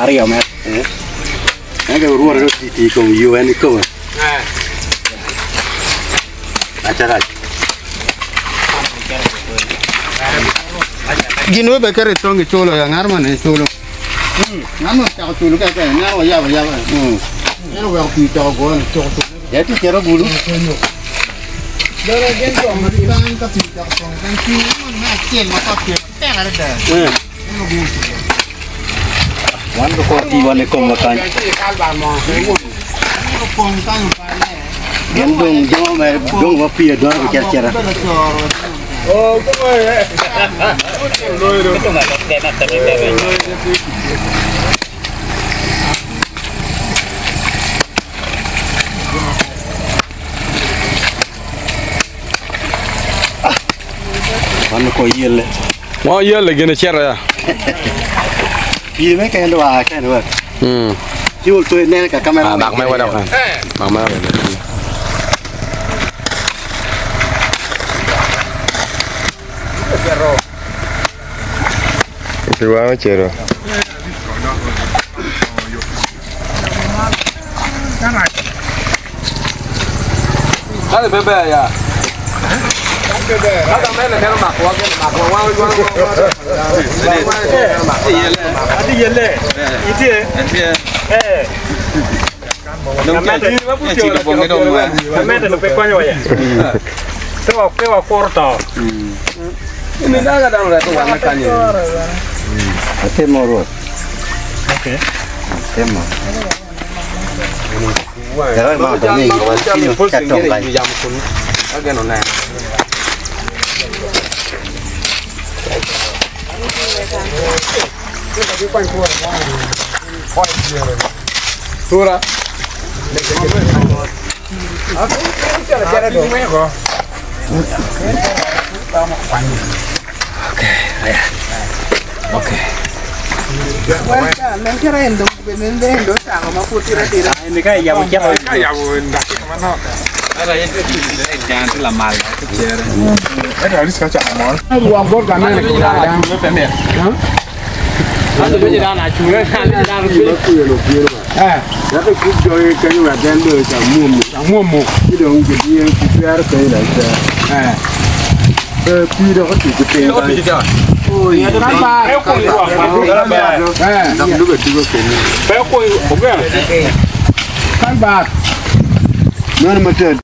Ario mẹ. Cái rùa nó thì cùng yêu anh cơ. Acha ra. Gino be kare tongi cholo ya ngarma ne cholo. Ngarma ta cholo ka ka ngarma ya. Eno wa pi ta go cholo. Ya ti kero bulu. Dora gen ko ma tan ka pi ta ko kan ki ma chen ma ka pi ta ngare da. Wan ko ti wan ko ma kan. Gen dong jo ma dong wa pi do ko chera. Oh, come on. Wan ko yele. Mau yele gini cara ya. Pi mấy cái đó cái nữa. Chứ tôi nên cả camera. Bạc mấy qua đâu kan? Bạc mấy rồi. Keluar cero. Ada bebe ya. Ada mana kan mak wang wang. Ada yele. Itu ya. Namanya apa pun cakap bongeng dong. Namanya tu pekuannya ya. Kewa korto. Ini dah ada orang tu warna kanya. Temoro. Okey. Temo. Jangan mau tanya kawan sini cakap kan. Jam pun. Agak nona. Tura. Oke. Mencerendo, vendendo, sango ma putira tira. Ini kan ya macam apa? Ya ndak mana. Ada itu jangan tu lama lah kecil. Ada harus kacau amal. Ruang bor kan ne ko da. Ada baju dah nak cuci, dah Ya pe ku jo e kan wa dan do ta mumu. Ki do ngi di ku piar ko ila ta. Pi do ko ti ku pe. Oh, ya do ba. Eu com o Dam du be du ko ni. Eu com o Kan ba. Non ma te